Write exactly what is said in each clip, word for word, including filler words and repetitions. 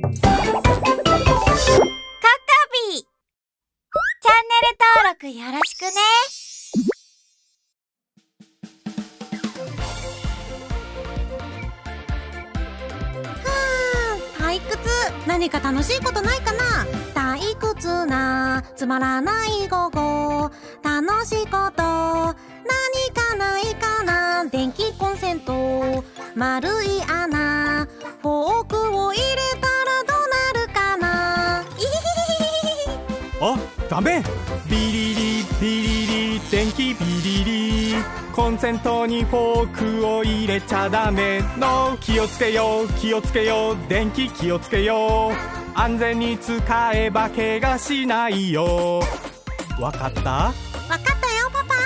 録よろしくね。 退屈、何か楽しいことないかな。退屈なつまらない午後、楽しいこと何かないかな。電気コンセント、丸い穴、フォークを入れたらどうなるかな。 あ、ダメ。ビリリビリリ、電気ビリリ、コンセントにフォークを入れちゃダメの。気をつけよう気をつけよう、電気気をつけよう。安全に使えば怪我しないよ。わかった？ わかったよパパ。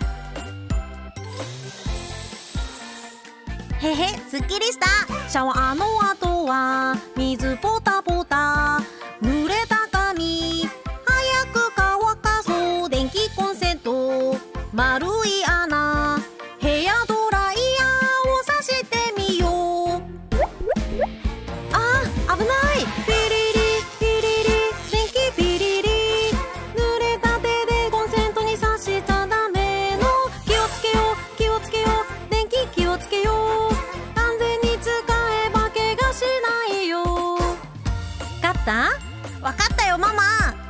へへ、すっきりした。シャワーの後は水ポタポタ、濡れた髪早く乾かそう。電気コンセント、丸い穴、ヘアドライヤーをさしてみよう。あー、危ない。ビリリビリリ、電気ビリリ、濡れた手でコンセントにさしちゃダメの。気をつけよう気をつけよう、電気気をつけよう。安全に使えば怪我しないよ。わかった？わかったよママ。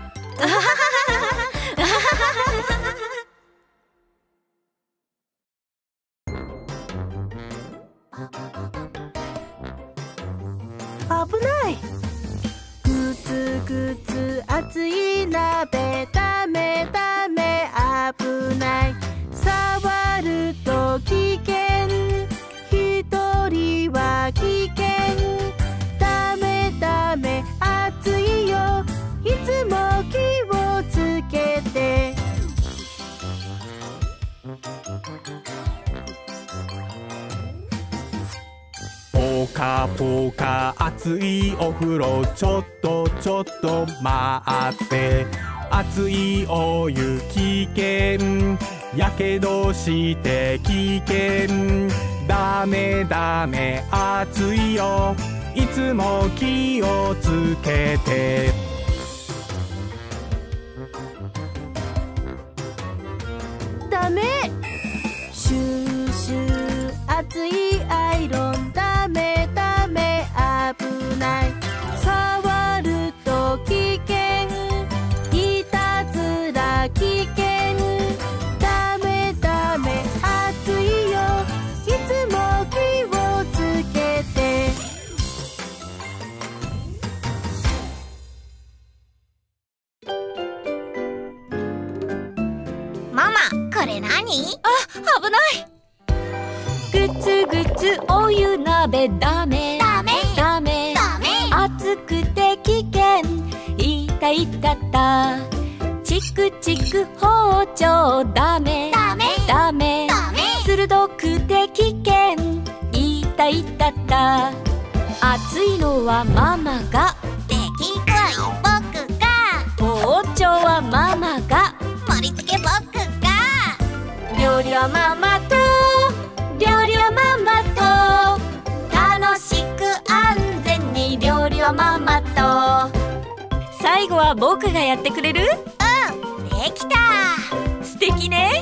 危ない。グツグツ熱い鍋、ダメダメ危ない。触ると危険、一人は危険。ダメダメ熱いよ、いつも気をつけて。 ポカポカ熱いお風呂、ちょっとちょっと待って。熱いお湯危険、やけどして危険。ダメダメ熱いよ、いつも気をつけて。 ダメ。シューシュー熱いアイロン、ダメダメ危ない。触ると危険、いたずら危険。ダメダメ熱いよ、いつも気をつけて。 ママ、これ何？ あ、危ない。ぐつぐつお湯鍋、ダメダメダメダメ。 熱くて危険、いたいたた。チクチク包丁、ダメダメダメダメ。 鋭くて危険、いたいたた。熱いのはママが、 できっこい僕が、 包丁はママが、 盛り付け僕が。 料理はママと、料理はママと。楽しく安全に料理はママと。最後は僕がやってくれる？ うん、できた。 素敵ね。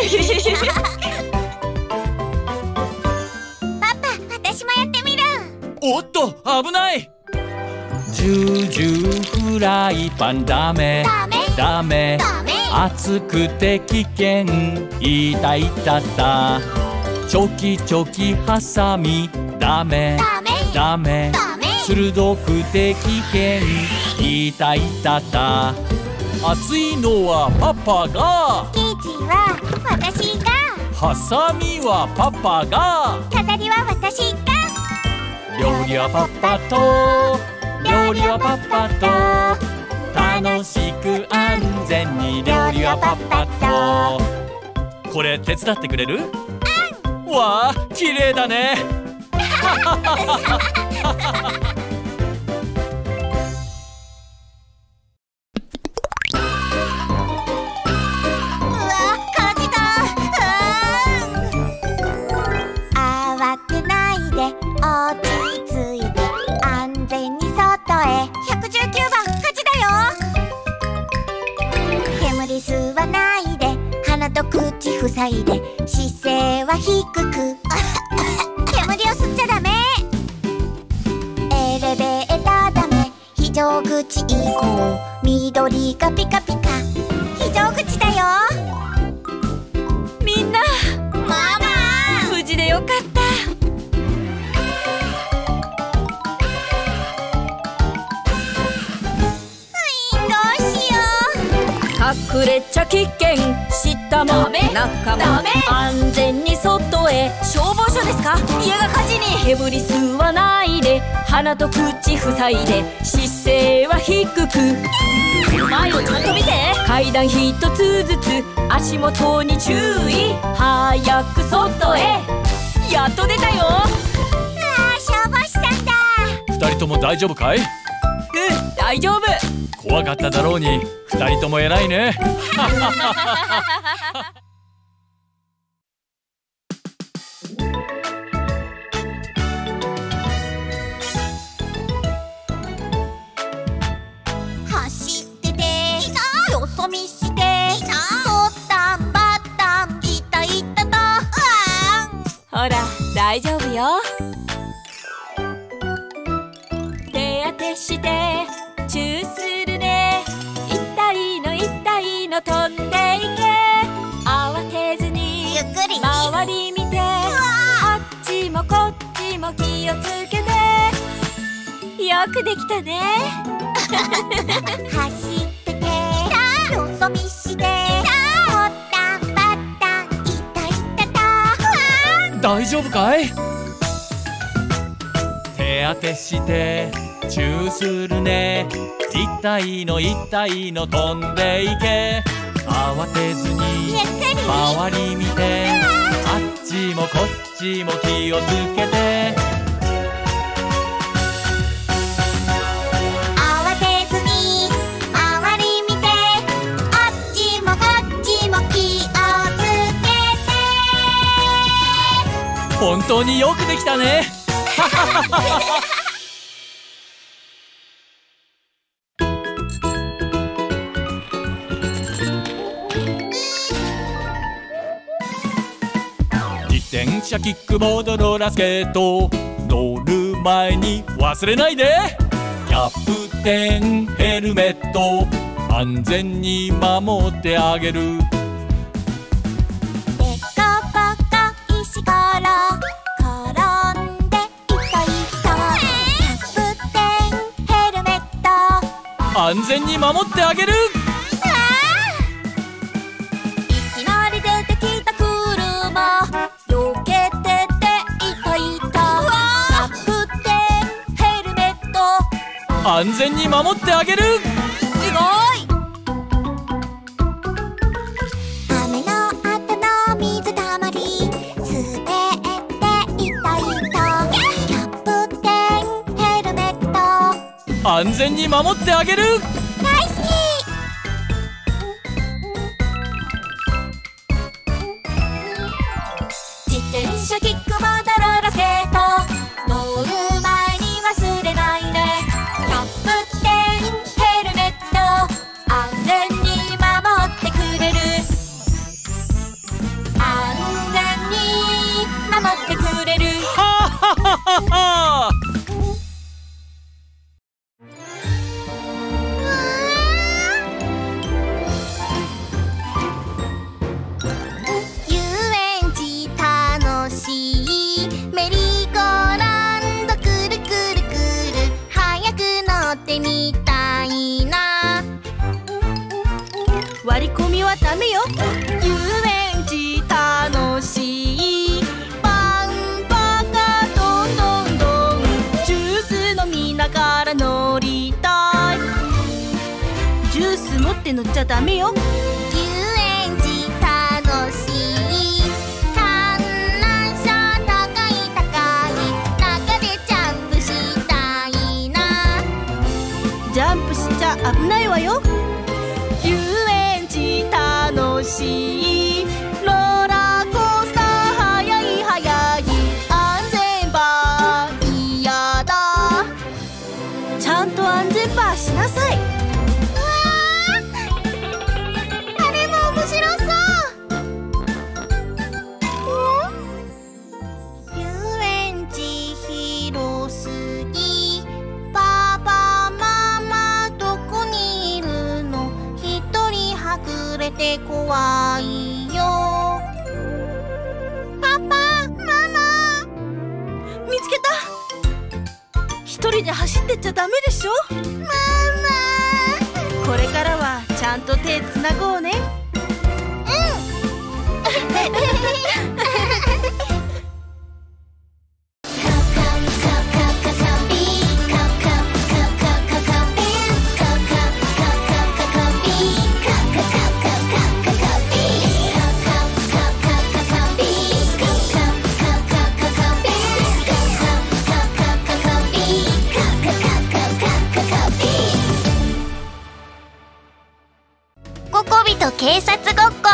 パパ、私もやってみる。 おっと危ない。ジュージューフライパン、ダメダメダメダメ。 熱くて危険、いたいたた。チョキチョキハサミ、ダメダメダメダメ。 鋭くて危険、いたいたた。熱いのはパパが、 生地は私が、 ハサミはパパが、 飾りは私が。 料理はパパと、料理はパパと。楽しく安全に料理はパパと。これ手伝ってくれる？うん。わあ、綺麗だね。 うわ、火事だ。慌てないで、落ち着いて、安全に外へ。ひゃくじゅうきゅうばん勝ちだよ。煙吸わないで、鼻と口塞いで、姿勢は低く煙を吸っちゃダメ。エレベーターダメ、非常口行こう。緑がピカピカ、非常口だよ。 みんなママ、 無事でよかった。隠れちゃ危険、下も中も安全に外へ。消防署ですか？家が火事に。煙吸わないで、鼻と口塞いで、姿勢は低く。前をちゃんと見て。階段一つずつ足元に注意。早く外へ。やっと出たよ。 ああ、消防士さんだ。 二人とも大丈夫かい？ うん、大丈夫。 怖かっただろうに、二人とも偉いね。 走ってて、よそ見して、ボタンバタン、いたいたと。 ほら、大丈夫よ。手当てしてチューするね。痛いの痛いの飛んでいけ。慌てずにゆっくり周り見て。あっちもこっちも気をつけて。よくできたね。 走ってて、よそ見して、ボタンバタン、いたいたと。 大丈夫かい？手当てしてチューするね。痛いの痛いの飛んでいけ。慌てずにゆっくり周り見て。あっちもこっちも気をつけて。 慌てずに周り見て。あっちもこっちも気をつけて。 本当によくできたね。自転車、キックボード、ローラースケート、乗る前に忘れないで。キャプテンヘルメット、安全に守ってあげる。 でこぼこ石ころ転んでいといと。キャプテンヘルメット、 安全に守ってあげる。 いきなり出てきた車、避けてていたいた。キャプテンヘルメット、 安全に守ってあげる。 すごい。 雨の後の水たまり、滑っていたいと。キャプテンヘルメット、 安全に守ってあげる。 大好き。 自転車、キックボード、ローラースケート、乗る前に忘れないね。キャプテンヘルメット、安全に守ってくれる。安全に守ってくれる。 ははははは。 遊園地楽しい。メリーゴーランドくるくるくる。早く乗ってみたいな。 割り込みはダメよ。遊園地楽しい。パンパカどんどんどん。ジュース飲みながら乗りたい。ジュース持って乗っちゃダメよ。 遊園地楽しい。観覧車高い高い。中でジャンプしたいな。 ジャンプしちゃ危ないわよ。遊園地楽しい。ローラーコースター速い速い。安全バー嫌だ。ちゃんと安って怖いよ。 パパ、ママ、見つけた。一人で走ってっちゃダメでしょ。ママ、これからはちゃんと手つなごうね。 ココビと警察ごっこ。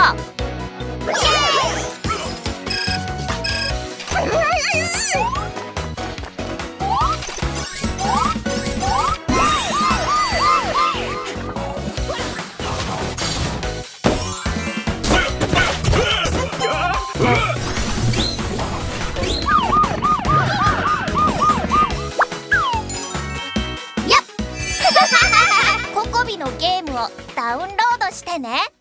ココビのゲームをダウンロードしてね。